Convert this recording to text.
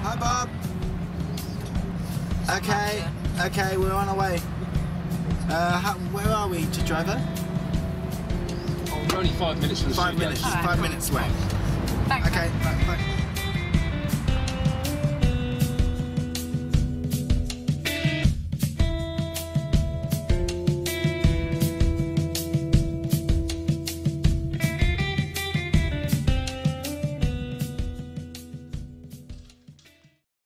Hi, Bob. Okay, we're on our way. Where are we, to driver? Oh, we're only 5 minutes from the studio. 5 minutes away.